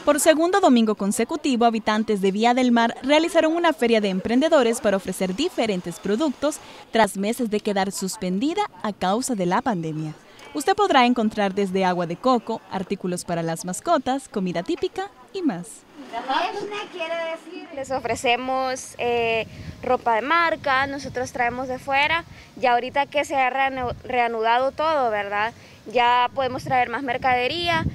Por segundo domingo consecutivo, habitantes de Vía del Mar realizaron una feria de emprendedores para ofrecer diferentes productos tras meses de quedar suspendida a causa de la pandemia. Usted podrá encontrar desde agua de coco, artículos para las mascotas, comida típica y más. Les ofrecemos ropa de marca, nosotros traemos de fuera, ya ahorita que se ha reanudado todo, ¿verdad? Ya podemos traer más mercadería.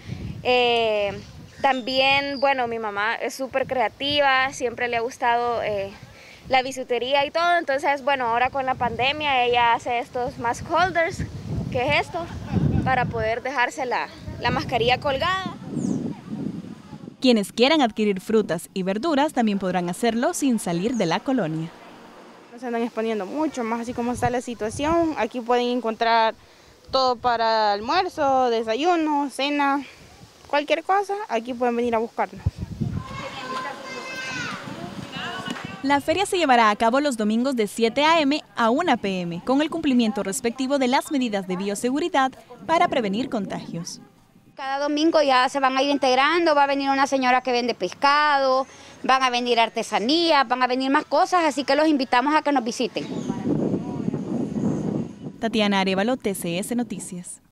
También, bueno, mi mamá es súper creativa, siempre le ha gustado la bisutería y todo, entonces, bueno, ahora con la pandemia ella hace estos mask holders, que es esto, para poder dejarse la mascarilla colgada. Quienes quieran adquirir frutas y verduras también podrán hacerlo sin salir de la colonia. No se andan exponiendo mucho, más así como está la situación. Aquí pueden encontrar todo para almuerzo, desayuno, cena, cualquier cosa, aquí pueden venir a buscarnos. La feria se llevará a cabo los domingos de 7 a.m. a 1 p.m. con el cumplimiento respectivo de las medidas de bioseguridad para prevenir contagios. Cada domingo ya se van a ir integrando, va a venir una señora que vende pescado, van a venir artesanías, van a venir más cosas, así que los invitamos a que nos visiten. Tatiana Arevalo, TCS Noticias.